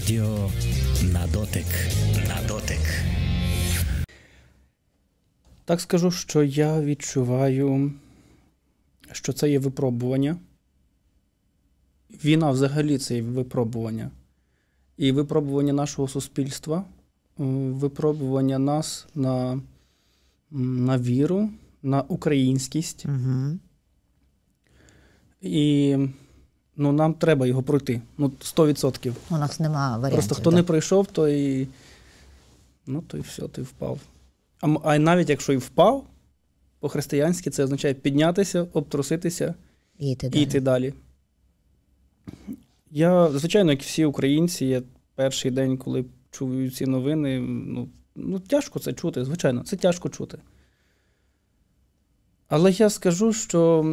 Радіо на дотик. На дотик. Так скажу, що я відчуваю, що це є випробування. Війна взагалі це є випробування. І випробування нашого суспільства, випробування нас на віру, на українськість. Угу. І нам треба його пройти. 100%. У нас немає варіантів. Просто хто не пройшов, то і все, ти впав. А навіть якщо і впав, по-християнськи це означає піднятися, обтруситися і йти далі. Я, звичайно, як всі українці, я перший день, коли чую ці новини, тяжко це чути, звичайно, це тяжко чути. Але я скажу, що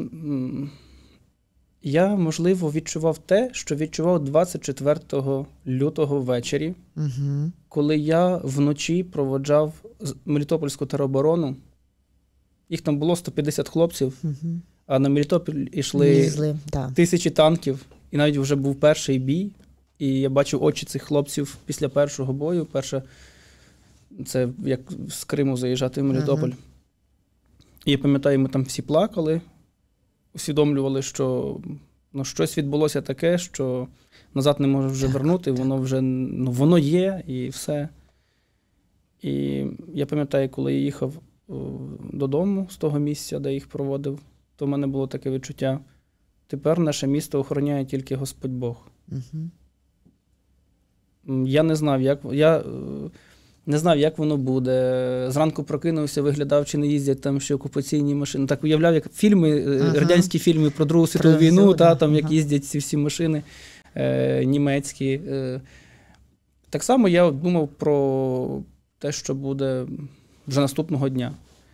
я, можливо, відчував те, що відчував 24 лютого ввечері, коли я вночі проводжав Мелітопольську тероборону. Їх там було 150 хлопців, а на Мелітополь йшли тисячі танків. І навіть вже був перший бій, і я бачив очі цих хлопців після першого бою. Це як з Криму заїжджати в Мелітополь. І я пам'ятаю, ми там всі плакали, усвідомлювали, що щось відбулося таке, що назад не можу вже вернути, воно вже воно є і все. І я пам'ятаю, коли я їхав додому з того місця, де їх проводив, то в мене було таке відчуття: тепер наше місто охороняє тільки Господь Бог. Я не знав, як воно буде. Зранку прокинувся, виглядав, чи не їздять там ще окупаційні машини. Так уявляв, як радянські фільми про Другу світову війну, як їздять ці всі машини німецькі. Так само я думав про те, що буде вже наступного дня.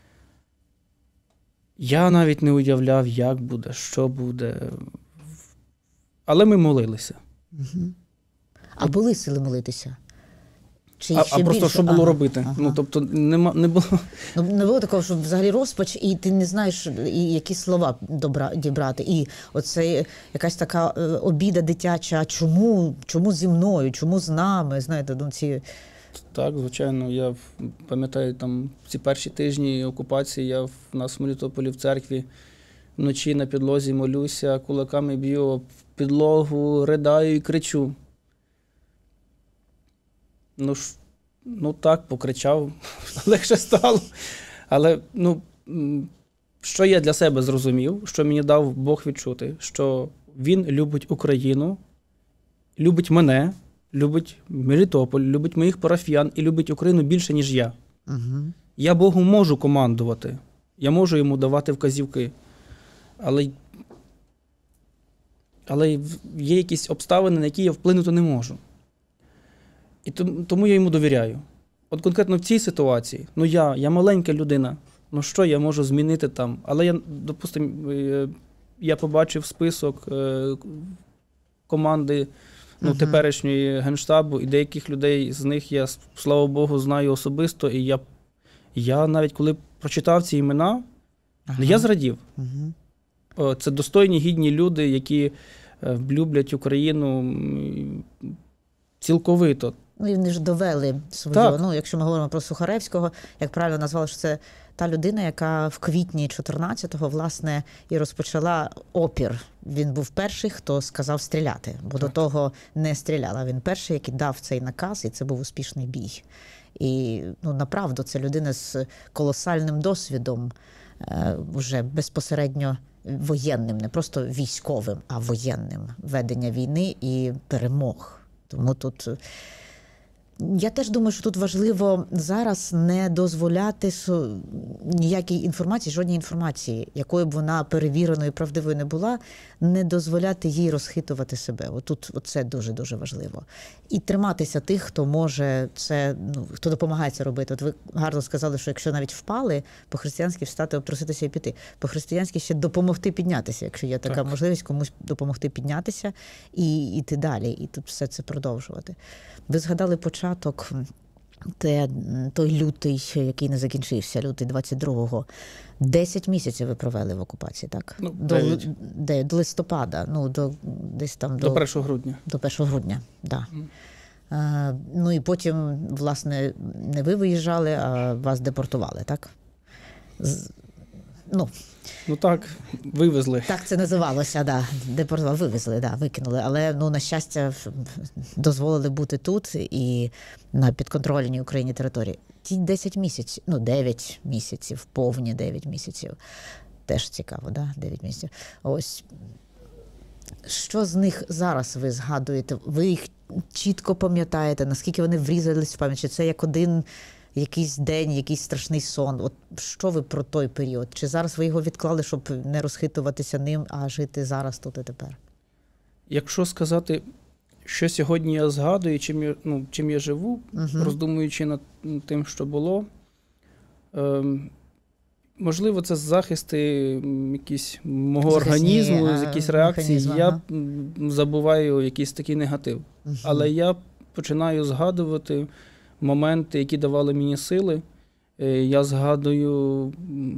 Я навіть не уявляв, як буде, що буде. Але ми молилися. А були сили молитися? А просто що було робити? Тобто не було... Не було такого, що взагалі розпач, і ти не знаєш, які слова дібрати. І оце якась така обіда дитяча, чому зі мною, чому з нами, знаєте, ці... Так, звичайно. Я пам'ятаю, там ці перші тижні окупації я в нас в Мелітополі в церкві вночі на підлозі молюся, кулаками б'ю об підлогу, ридаю і кричу. Так, покричав, легше стало. Але, що я для себе зрозумів, що мені дав Бог відчути, що Він любить Україну, любить мене, любить Мелітополь, любить моїх парафіян і любить Україну більше, ніж я. Я Богу можу командувати, я можу йому давати вказівки, але є якісь обставини, на які я вплинути не можу. І тому я йому довіряю. От конкретно в цій ситуації, я маленька людина, що я можу змінити там? Але допустимо, я побачив список команди теперішньої Генштабу, і деяких людей з них я, слава Богу, знаю особисто, і я навіть коли прочитав ці імена, я зрадів. Це достойні, гідні люди, які люблять Україну цілковито. І вони ж довели свою. Якщо ми говоримо про Сухаревського, як правильно назвали, що це та людина, яка в квітні 14-го, власне, і розпочала опір. Він був перший, хто сказав стріляти, бо до того не стріляла. Він перший, який дав цей наказ, і це був успішний бій. І, направду, це людина з колосальним досвідом, вже безпосередньо воєнним, не просто військовим, а воєнним, ведення війни і перемог. Тому тут... Я теж думаю, що тут важливо зараз не дозволяти ніякій інформації, жодній інформації, якою б вона перевіреною і правдивою не була, не дозволяти їй розхитувати себе. Оце дуже-дуже важливо. І триматися тих, хто може це, хто допомагає це робити. От ви гарно сказали, що якщо навіть впали, по-християнськи встати, обтруситися і піти. По-християнськи ще допомогти піднятися, якщо є така можливість комусь допомогти піднятися і йти далі, і тут все це продовжувати. Ви згадали початок, той лютий, який не закінчився, лютий 22-го. 10 місяців ви провели в окупації, так? До листопада, десь там до 1 грудня. До 1 грудня, так. Ну і потім, власне, не ви виїжджали, а вас депортували, так? Ну так, вивезли. Так це називалося, да. Депортували, вивезли, да, викинули. Але, на щастя, дозволили бути тут і на підконтрольній Україні території. Ті 10 місяців, 9 місяців, повні 9 місяців. Теж цікаво, да? 9 місяців. Ось. Що з них зараз ви згадуєте? Ви їх чітко пам'ятаєте? Наскільки вони врізались в пам'ять? Чи це як один якийсь день, якийсь страшний сон? От що ви про той період? Чи зараз ви його відклали, щоб не розхитуватися ним, а жити зараз, тут і тепер? Якщо сказати, що сьогодні я згадую, чим я живу, роздумуючи над тим, що було, можливо, це захисти якісь мого організму, якісь реакції. Я забуваю якийсь такий негатив. Але я починаю згадувати моменти, які давали мені сили. Я згадую,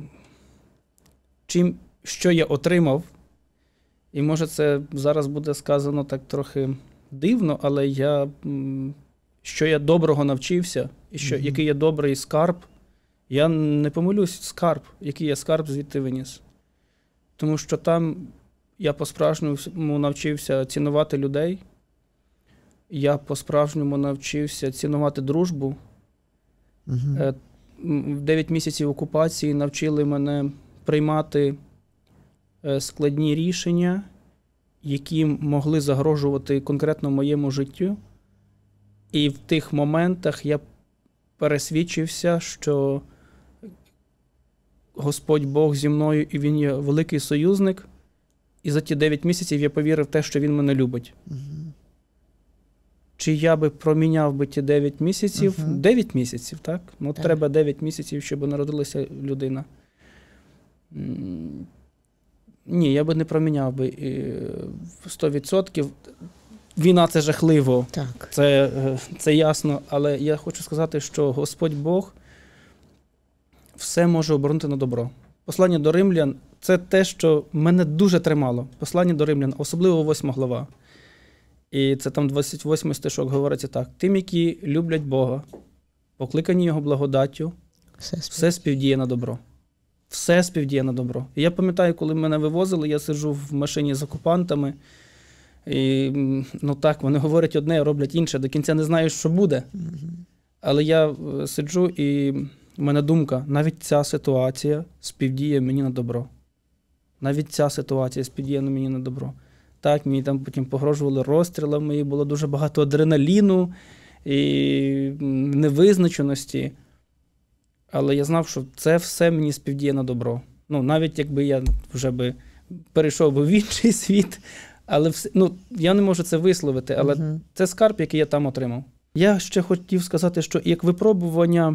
що я отримав. І може це зараз буде сказано так трохи дивно, але що я доброго навчився, і який я добрий скарб. Я не помилюсь, скарб, який я скарб звідти виніс. Тому що там я по-справжньому навчився цінувати людей, я по-справжньому навчився цінувати дружбу. 9 місяців окупації навчили мене приймати складні рішення, які могли загрожувати конкретно моєму життю. І в тих моментах я пересвідчився, що Господь Бог зі мною, і Він є великий союзник. І за ті 9 місяців я повірив в те, що Він мене любить. Чи я би проміняв би ті 9 місяців? 9 місяців, так? Так. Треба 9 місяців, щоб народилася людина. Ні, я би не проміняв би 100%. Війна – це жахливо, так. Це ясно, але я хочу сказати, що Господь Бог все може обернути на добро. Послання до Римлян – це те, що мене дуже тримало. Послання до Римлян, особливо 8 глава. І це там 28 стишок говориться так. Тим, які люблять Бога, покликані Його благодаттю, все співдіє на добро. Все співдіє на добро. І я пам'ятаю, коли мене вивозили, я сиджу в машині з окупантами, і, вони говорять одне, а роблять інше. До кінця не знаю, що буде. Але я сиджу, і в мене думка, навіть ця ситуація співдіє мені на добро. Навіть ця ситуація співдіє мені на добро. Так, мені там потім погрожували розстрілами, і було дуже багато адреналіну і невизначеності. Але я знав, що це все мені співдіє на добро. Навіть якби я вже перейшов в інший світ, але я не можу це висловити, але це скарб, який я там отримав. Я ще хотів сказати, що як випробування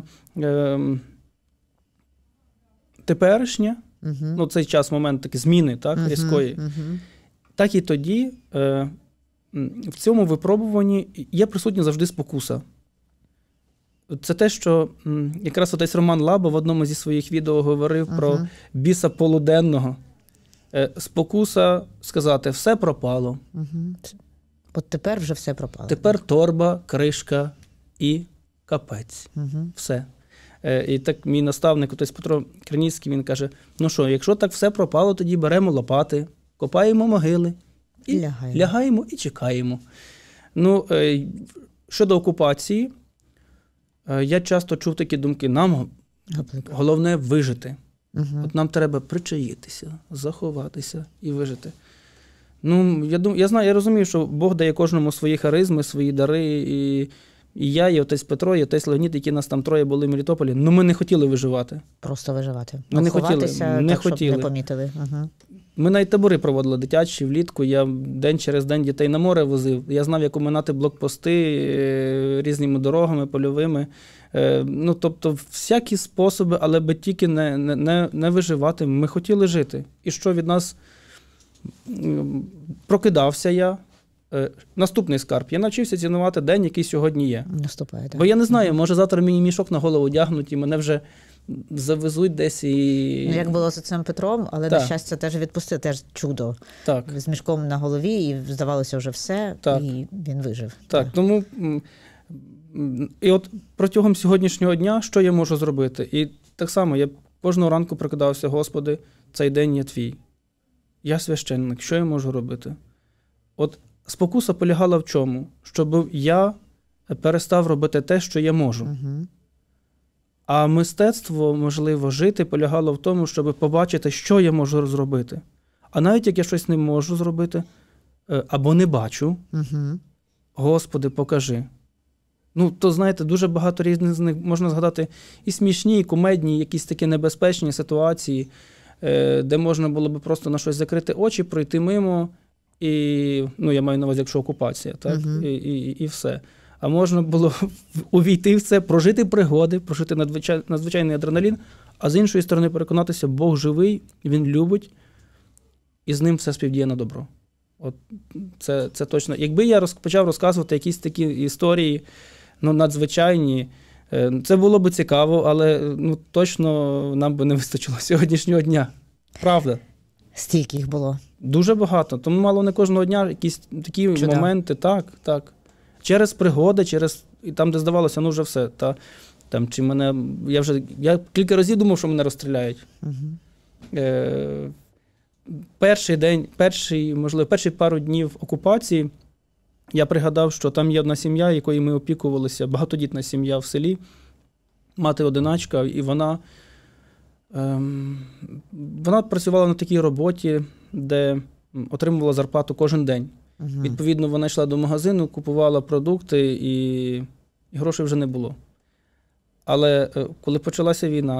теперішнє, цей час, момент такий зміни, так, різкої, так і тоді в цьому випробуванні є присутня завжди спокуса. Це те, що якраз отець Роман Лаба в одному зі своїх відео говорив про біса полуденного. Спокуса сказати, все пропало. От тепер вже все пропало. Тепер торба, кришка і капець. Все. І так мій наставник, отець Петро Криніцький, він каже, якщо так все пропало, тоді беремо лопати, копаємо могили, і лягаємо і чекаємо. Щодо окупації, я часто чув такі думки, нам головне вижити. От нам треба причаїтися, заховатися і вижити. Я розумію, що Бог дає кожному свої харизми, свої дари, і я, і отець Петро, і отець Леонід, які нас там троє були в Мелітополі, ми не хотіли виживати. Просто виживати. Ми не хотіли. Щоб не помітили. Ми навіть табори проводили дитячі влітку, я день через день дітей на море возив. Я знав, як оминати блокпости різними дорогами, польовими. Тобто всякі способи, але би тільки не виживати. Ми хотіли жити. І що від нас прокидався я. Наступний скарб. Я навчився цінувати день, який сьогодні є. Наступає, так. Бо я не знаю, може завтра мені мішок на голову одягнуть і мене вже завезуть десь і... Як було з отцем Петром, але, на щастя, теж відпустили, теж чудо. Так. З мішком на голові, і здавалося вже все, і він вижив. Так, тому І от протягом сьогоднішнього дня, що я можу зробити? І так само, я кожного ранку прокидався: Господи, цей день є Твій. Я священник, що я можу робити? От спокуса полягала в чому? Щоб я перестав робити те, що я можу. А мистецтво, можливо, жити полягало в тому, щоб побачити, що я можу зробити. А навіть як я щось не можу зробити, або не бачу, Господи, покажи. То, знаєте, дуже багато різних з них можна згадати і смішні, і кумедні, якісь такі небезпечні ситуації, де можна було би просто на щось закрити очі, пройти мимо, і, я маю на увазі, якщо окупація, так, і все. А можна було увійти в це, прожити пригоди, прожити надзвичайний адреналін, а з іншої сторони переконатися, Бог живий, Він любить, і з ним все співдіє на добро. От це точно. Якби я почав розказувати якісь такі історії, надзвичайні, це було б цікаво, але точно нам би не вистачило сьогоднішнього дня. Правда. Стільки їх було? Дуже багато. Тому мало не кожного дня якісь такі моменти. Так. Через пригоди, і там, де здавалося, вже все. Я кілька разів думав, що мене розстріляють. Перші пару днів окупації я пригадав, що там є одна сім'я, якою ми опікувалися, багатодітна сім'я в селі, мати-одиначка, і вона працювала на такій роботі, де отримувала зарплату кожен день. Відповідно, вона йшла до магазину, купувала продукти, і грошей вже не було. Але коли почалася війна,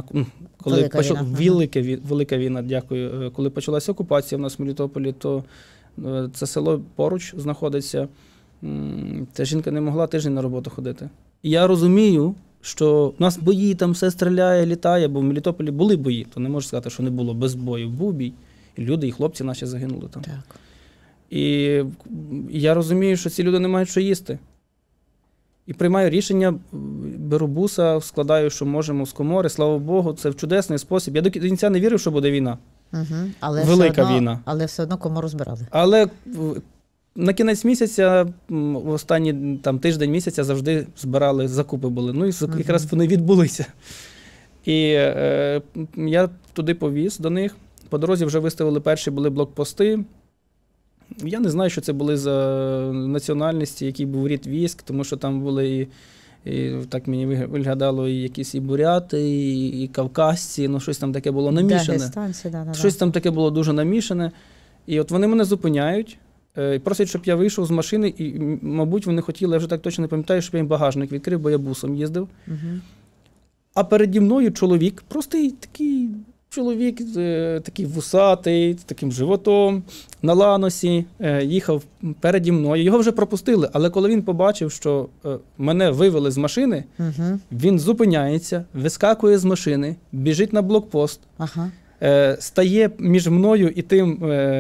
велика війна, дякую, коли почалася окупація в нас в Мелітополі, то це село поруч знаходиться, ця жінка не могла тиждень на роботу ходити. І я розумію, що в нас бої, там все стріляє, літає, бо в Мелітополі були бої, то не можу сказати, що не було без бою. Був бій, і люди, і хлопці наші загинули там. Так. І я розумію, що ці люди не мають що їсти. І приймаю рішення, беру буса, складаю, що можемо з комори. Слава Богу, це в чудесний спосіб. Я до кінця не вірив, що буде війна. Велика війна. Але все одно комору збирали. Але на кінець місяця, в останній тиждень місяця завжди збирали, закупи були. І якраз вони відбулися. І я туди повіз до них. По дорозі вже виставили перші були блокпости. Я не знаю, що це були за національності, який був рід військ, тому що там були, і так мені виглядало, і якісь і буряти, і кавказці, щось там таке було намішане. Щось там таке було дуже намішане. І от вони мене зупиняють, і просять, щоб я вийшов з машини, і, мабуть, вони хотіли, я вже так точно не пам'ятаю, щоб я їм багажник відкрив, бо я бусом їздив. А переді мною чоловік, простий такий чоловік, такий вусатий, з таким животом, на ланосі, їхав переді мною. Його вже пропустили, але коли він побачив, що мене вивели з машини, він зупиняється, вискакує з машини, біжить на блокпост, стає між мною і тим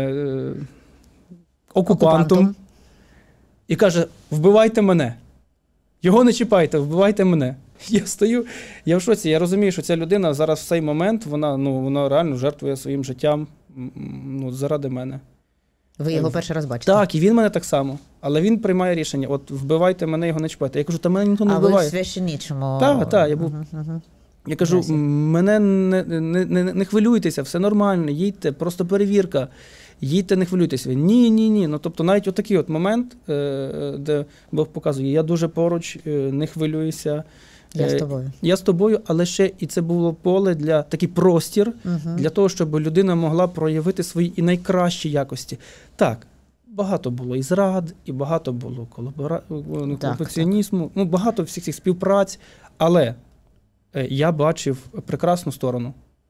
окупантом і каже: вбивайте мене. Його не чіпайте, вбивайте мене. Я стою, я в шоці, я розумію, що ця людина зараз в цей момент, вона реально жертвує своїм життям заради мене. Ви його перший раз бачите? Так, і він мене так само. Але він приймає рішення: от вбивайте мене, його не чіпайте. Я кажу: та мене ніхто не вбиває. А ви в священічому? Так, я був. Я кажу: мене не хвилюйтеся, все нормально, їдьте, просто перевірка. Їдьте, не хвилюйтеся. Ні. Тобто навіть отакий момент, де Бог показує: я дуже поруч, не хвилююся. Я з тобою. Я з тобою, але ще і це було поле такий простір, для того, щоб людина могла проявити свої і найкращі якості. Так, багато було і зрад, і багато було колабораціонізму, багато всіх цих співпраць, але я бачив прекрасну сторону.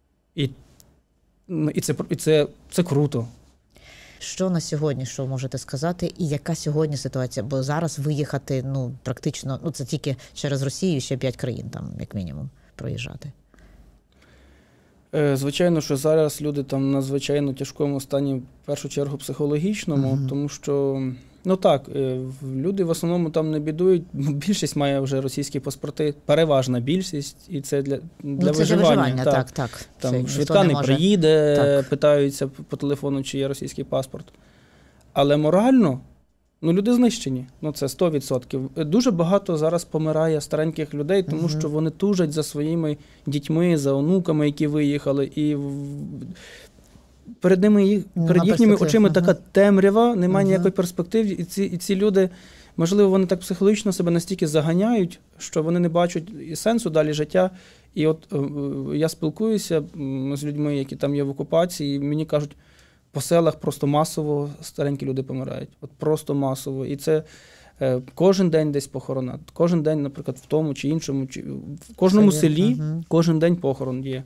І це круто. Що на сьогодні, що можете сказати, і яка сьогодні ситуація? Бо зараз виїхати, практично, це тільки через Росію, ще 5 країн там, як мінімум, проїжджати. Звичайно, що зараз люди там в надзвичайно тяжкому стані, в першу чергу психологічному, тому що, люди в основному там не бідують, більшість має вже російські паспорти, переважна більшість, і це для виживання. Так. Там швидка не приїде, питаються по телефону, чи є російський паспорт. Але морально, люди знищені. Це 100%. Дуже багато зараз помирає стареньких людей, тому що вони тужать за своїми дітьми, за онуками, які виїхали. І перед їхніми очима така темрява, немає ніякої перспективи. І ці люди, можливо, вони так психологічно себе настільки заганяють, що вони не бачать і сенсу далі життя. І от я спілкуюся з людьми, які там є в окупації, і мені кажуть, по селах просто масово старенькі люди помирають. От просто масово. І це кожен день десь похорона. Кожен день, наприклад, в тому чи іншому, в кожному селі кожен день похорон є.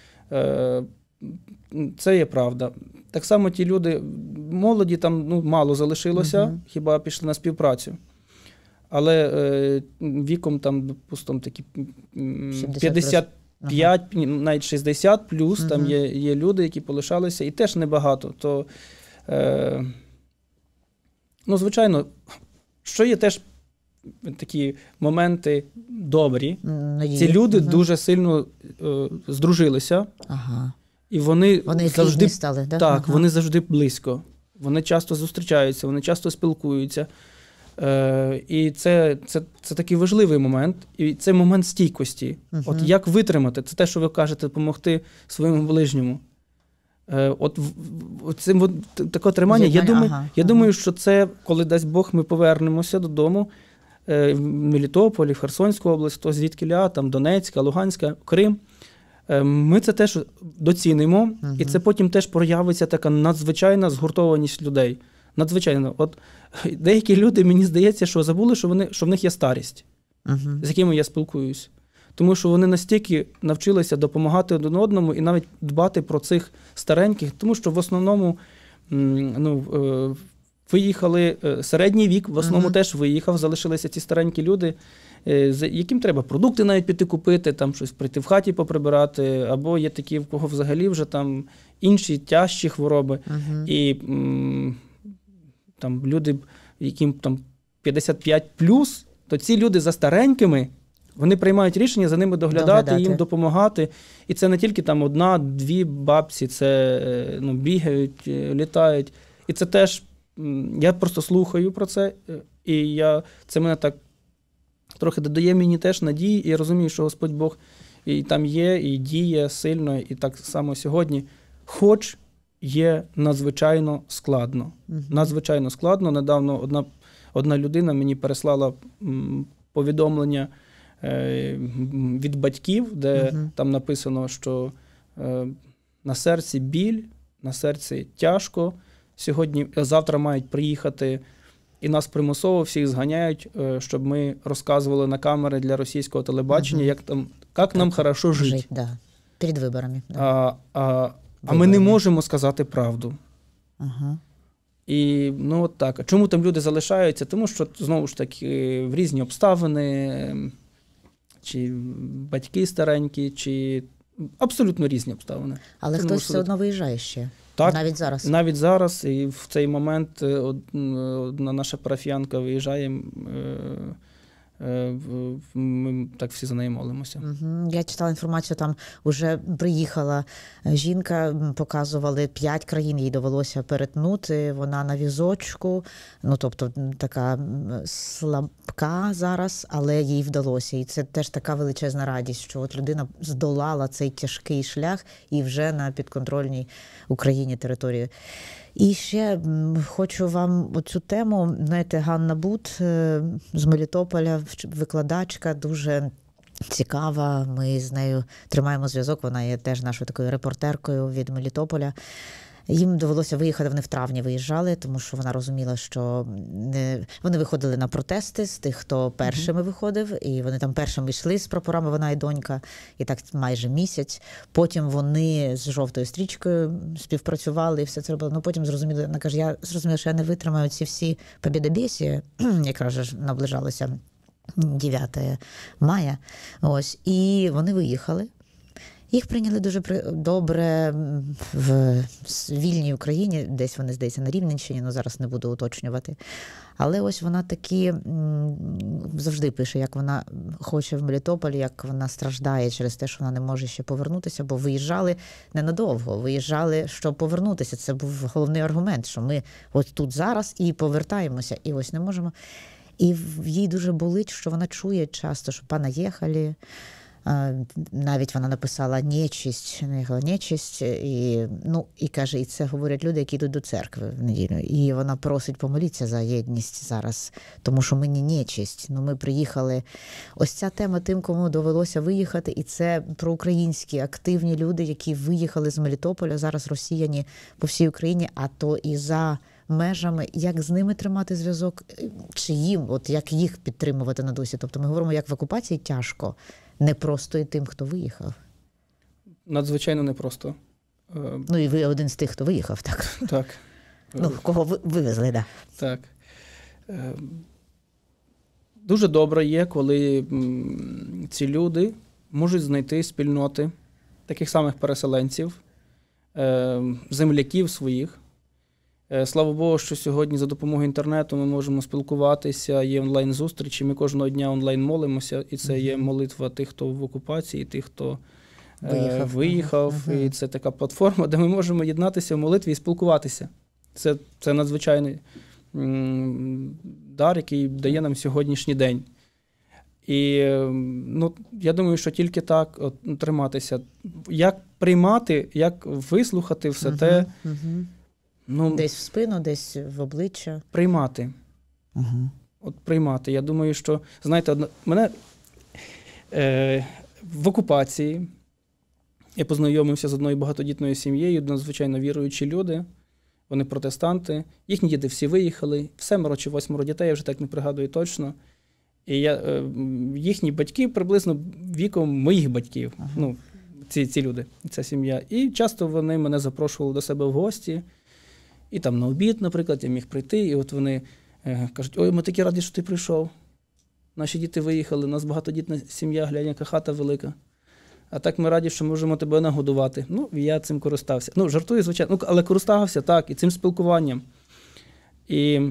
Це є правда. Так само ті люди, молоді там мало залишилося, хіба пішли на співпрацю. Але віком там, допустимо, такі 55, навіть 60 плюс, там є люди, які полишалися, і теж небагато. То, звичайно, що є теж такі моменти добрі. Ці люди дуже сильно здружилися. І вони завжди стали, да? Так, вони завжди близько. Вони часто зустрічаються, вони часто спілкуються. І це такий важливий момент. І це момент стійкості. От як витримати? Це те, що ви кажете, допомогти своєму ближньому. Таке тримання. Я думаю, що це, коли, дасть Бог, ми повернемося додому, в Мелітополі, в Херсонську область, то звідкіля, там Донецька, Луганська, Крим. Ми це теж доцінимо, і це потім теж проявиться така надзвичайна згуртованість людей. Надзвичайно. От деякі люди, мені здається, що забули, що в них є старість, з якими я спілкуюсь. Тому що вони настільки навчилися допомагати один одному і навіть дбати про цих стареньких, тому що в основному виїхали, середній вік в основному теж виїхав, залишилися ці старенькі люди, яким треба продукти навіть піти купити, там щось прийти в хаті поприбирати, або є такі, в кого взагалі вже там інші тяжчі хвороби. І там люди, яким там 55+, то ці люди за старенькими, вони приймають рішення за ними доглядати, їм допомагати. І це не тільки там 1-2 бабці, це бігають, літають. І це теж, я просто слухаю про це, і це мене так трохи додає мені теж надії, і розумію, що Господь Бог і там є, і діє сильно, і так само сьогодні. Хоч є надзвичайно складно. Надзвичайно складно. Недавно одна людина мені переслала повідомлення від батьків, де там написано, що на серці біль, на серці тяжко. Завтра мають приїхати і нас примусово всіх зганяють, щоб ми розказували на камери для російського телебачення, як нам хорошо жити. Да. Перед виборами. Да. А ми не можемо сказати правду. І от так. А чому там люди залишаються? Тому що, знову ж таки, в різні обставини, чи батьки старенькі, чи абсолютно різні обставини. Але хтось все одно виїжджає ще? Так, навіть зараз? Навіть зараз. І в цей момент одна наша парафіянка виїжджає, ми так всі за неї молимося. Я читала інформацію, там вже приїхала жінка, показували 5 країн, їй довелося перетнути, вона на візочку, тобто така слабка зараз, але їй вдалося. І це теж така величезна радість, що от людина здолала цей тяжкий шлях і вже на підконтрольній Україні території. І ще хочу вам оцю тему, знаєте, Ганна Бут з Мелітополя, викладачка, дуже цікава, ми з нею тримаємо зв'язок, вона є теж нашою такою репортеркою від Мелітополя. Їм довелося виїхати, вони в травні виїжджали, тому що вона розуміла, що вони виходили на протести з тих, хто першими виходив, і вони там першими йшли з прапорами, вона і донька, і так майже місяць. Потім вони з жовтою стрічкою співпрацювали, і все це робили. Потім зрозуміли, вона каже, я зрозуміла, що я не витримаю ці всі побєдобєсі, якраз ж наближалося 9 мая. Ось, і вони виїхали. Їх прийняли дуже добре в вільній Україні, десь вони, здається, на Рівненщині, але зараз не буду уточнювати. Але ось вона таки завжди пише, як вона хоче в Мелітополі, як вона страждає через те, що вона не може ще повернутися, бо виїжджали ненадовго, виїжджали, щоб повернутися. Це був головний аргумент, що ми от тут зараз і повертаємося, і ось не можемо. І їй дуже болить, що вона чує часто, що понаїхали. Навіть вона написала нечисть, і каже, і це говорять люди, які йдуть до церкви в неділю. І вона просить помолитися за єдність зараз, тому що ми не нечисть. Ми приїхали. Ось ця тема тим, кому довелося виїхати, і це проукраїнські активні люди, які виїхали з Мелітополя, зараз росіяни по всій Україні, а то і за межами, як з ними тримати зв'язок, чи їм, от як їх підтримувати на досі. Тобто ми говоримо, як в окупації тяжко, не просто і тим, хто виїхав. Надзвичайно непросто. І ви один з тих, хто виїхав, так? Так. Кого вивезли, да. Так. Дуже добре є, коли ці люди можуть знайти спільноти таких самих переселенців, земляків своїх. Слава Богу, що сьогодні за допомогою інтернету ми можемо спілкуватися, є онлайн-зустрічі, ми кожного дня онлайн молимося, і це є молитва тих, хто в окупації, тих, хто виїхав. І це така платформа, де ми можемо єднатися в молитві і спілкуватися. Це надзвичайний дар, який дає нам сьогоднішній день. І я думаю, що тільки так триматися. Як приймати, як вислухати все те, десь в спину, десь в обличчя. Приймати. От приймати. Я думаю, що, знаєте, мене в окупації я познайомився з одною багатодітною сім'єю, надзвичайно віруючі люди, вони протестанти, їхні діти всі виїхали, 7 чи 8 дітей, я вже так не пригадую точно. І їхні батьки приблизно віком моїх батьків, ці люди, ця сім'я. І часто вони мене запрошували до себе в гості. І там на обід, наприклад, я міг прийти, і от вони кажуть, ой, ми такі раді, що ти прийшов. Наші діти виїхали, у нас багатодітна сім'я, глянь, яка хата велика. А так ми раді, що можемо тебе нагодувати. Я цим користався. Жартую, звичайно, але користався, так, і цим спілкуванням. І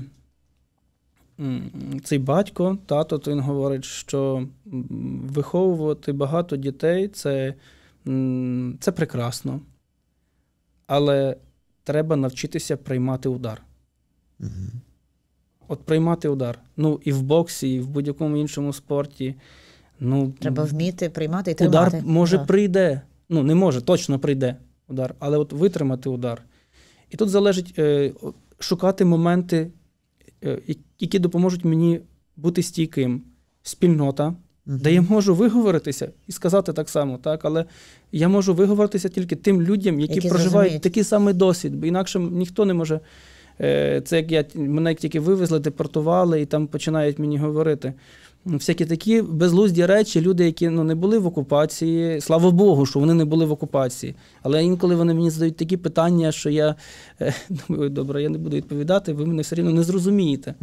цей батько, тато, то він говорить, що виховувати багато дітей – це прекрасно. Але треба навчитися приймати удар. От приймати удар. І в боксі, і в будь-якому іншому спорті. Треба вміти приймати і тримати. Удар може прийде. Не може, точно прийде удар. Але от витримати удар. І тут залежить шукати моменти, які допоможуть мені бути стійким. Спільнота, де я можу виговоритися і сказати так само, так? Але я можу виговоритися тільки тим людям, які проживають такий самий досвід, бо інакше ніхто не може. Це як мене тільки вивезли, депортували і там починають мені говорити. Всякі такі безглузді речі, люди, які не були в окупації, слава Богу, що вони не були в окупації. Але інколи вони мені задають такі питання, що я думаю, добре, я не буду відповідати, ви мене все рівно не зрозумієте.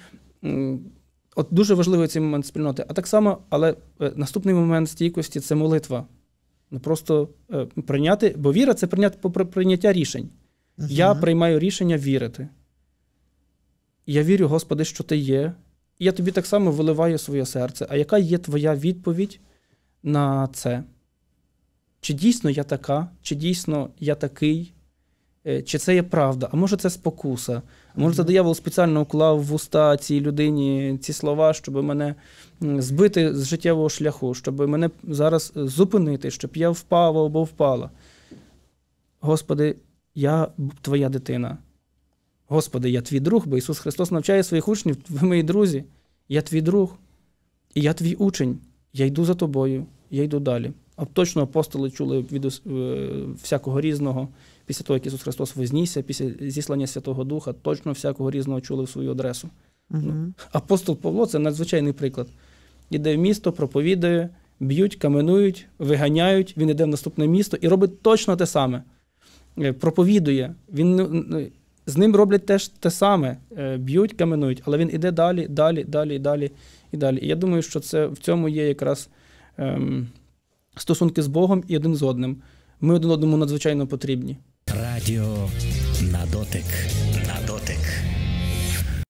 От дуже важливий цей момент спільноти. А так само, але наступний момент стійкості – це молитва. Просто прийняти, бо віра – це прийняття рішень. Я приймаю рішення вірити. Я вірю, Господи, що Ти є. І я Тобі так само виливаю своє серце. А яка є Твоя відповідь на це? Чи дійсно я така? Чи дійсно я такий? Чи це є правда? А може це спокуса? А може це диявол спеціально вклав в уста цій людині ці слова, щоб мене збити з життєвого шляху, щоб мене зараз зупинити, щоб я впав або впала? Господи, я Твоя дитина. Господи, я Твій друг, бо Ісус Христос навчає своїх учнів, ви мої друзі, я Твій друг, і я Твій учень, я йду за Тобою, я йду далі. А точно апостоли чули від всякого різного, після того, як Ісус Христос вознісся, після зіслання Святого Духа, точно всякого різного чули в свою адресу. Апостол Павло – це надзвичайний приклад. Іде в місто, проповідує, б'ють, каменують, виганяють, він іде в наступне місто і робить точно те саме. Проповідує, з ним роблять теж те саме, б'ють, каменують, але він іде далі, далі, далі, далі і далі. І я думаю, що в цьому є якраз стосунки з Богом і один з одним. Ми один одному надзвичайно потрібні. Радіо на дотик.